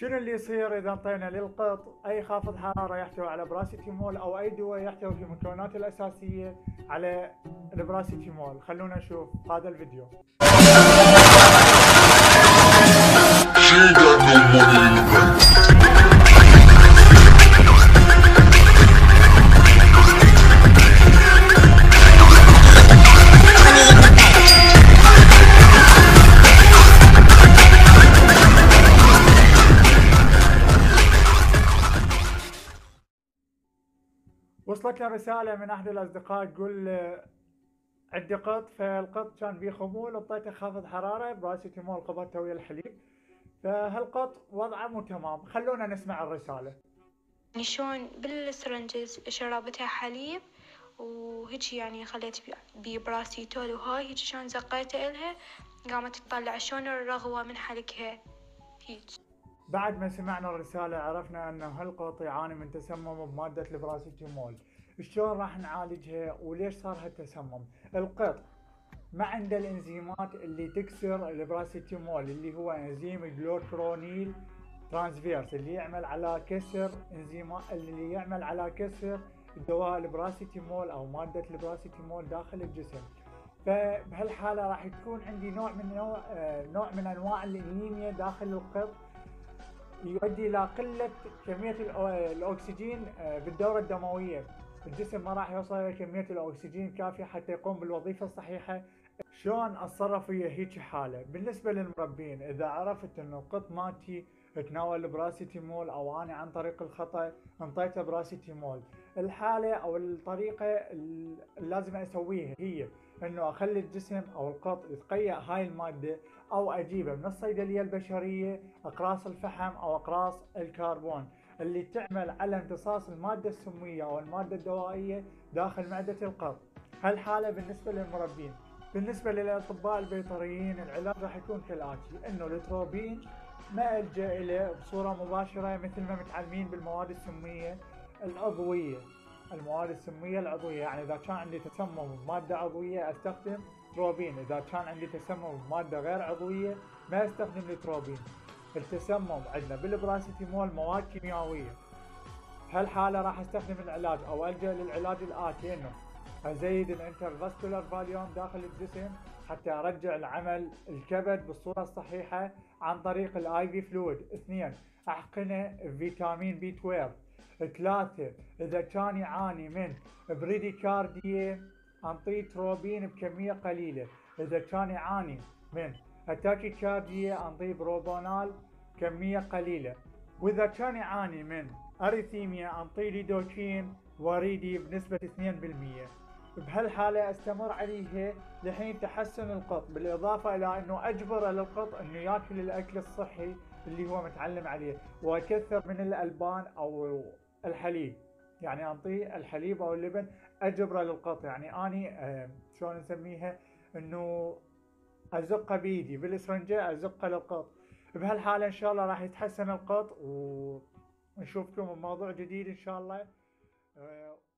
شنو اللي يصير اذا انطينا للقط اي خافض حراره يحتوي على براسيتيمول او اي دواء يحتوي في مكوناته الاساسيه على البراسيتيمول؟ خلونا نشوف هذا الفيديو. وصلت لي رسالة من أحد الأصدقاء تقول عندي قط، فالقط كان بيه خمول، اعطيته خافض حرارة براسيتيمول قبضته ويا الحليب، فهالقط وضعه مو تمام. خلونا نسمع الرسالة. يعني شلون بالسرنجز شربتها حليب وهيجي، يعني خليت ببراسيتول وهاي هيجي شلون زقيته إلها قامت تطلع شلون الرغوة من حلقها هيج. بعد ما سمعنا الرسالة عرفنا أن هالقط يعاني من تسمم بمادة البراسيتيمول. شلون راح نعالجها وليش صار هالتسمم؟ القط ما عنده الانزيمات اللي تكسر البراسيتيمول، اللي هو انزيم الجلوكرونيل ترانسفيرس اللي يعمل على كسر دواء البراسيتيمول او مادة البراسيتيمول داخل الجسم. فبهالحالة راح تكون عندي نوع من انواع الانيميا داخل القط، يؤدي الى قلة كمية الاكسجين بالدورة الدموية. الجسم ما راح يوصل الى كمية الاكسجين كافية حتى يقوم بالوظيفة الصحيحة. شلون اتصرف ويا هيك حالة؟ بالنسبة للمربين، اذا عرفت انه القط مالتي تناول براسيتيمول او انا عن طريق الخطأ انطيته براسيتيمول، الحالة او الطريقة اللي لازم اسويها هي انه اخلي الجسم او القط يتقيأ هاي المادة، او اجيبه من الصيدلية البشرية اقراص الفحم او اقراص الكربون اللي تعمل على امتصاص المادة السمية او المادة الدوائية داخل معدة القط. هالحالة بالنسبة للمربين. بالنسبة للأطباء البيطريين العلاج راح يكون كالآتي: إنه الاتروبين ما ألجأ إليه بصورة مباشرة مثل ما متعلمين بالمواد السمية العضوية. المواد السمية العضوية يعني إذا كان عندي تسمم بمادة عضوية أستخدم تروبين، إذا كان عندي تسمم بمادة غير عضوية ما أستخدم التروبين. التسمم عندنا بالبراسيتيمول مواد كيميائية، هالحالة راح استخدم العلاج او الجأ للعلاج الآتي: انه ازيد الانترفاسكولار فاليوم داخل الجسم حتى ارجع العمل الكبد بالصورة الصحيحة عن طريق الاي في فلويد. 2 احقنه فيتامين بي 12. 3 اذا كان يعاني من بريديكارديا انطيه تروبين بكمية قليلة. اذا كان يعاني من اتاكيكارديا انطيه بروبونال كمية قليلة. واذا كان يعاني من اريثيميا انطيه ليدوكين وريدي بنسبة 2%. بهالحالة استمر عليها لحين تحسن القط، بالاضافة الى انه اجبر للقط انه ياكل الاكل الصحي اللي هو متعلم عليه، واكثر من الالبان او الحليب، يعني انطيه الحليب او اللبن اجبره للقط. يعني اني شلون نسميها، انه ازقه بايدي بالاسفنجة ازقه للقط. بهالحالة ان شاء الله راح يتحسن القط ونشوفكم بموضوع جديد ان شاء الله.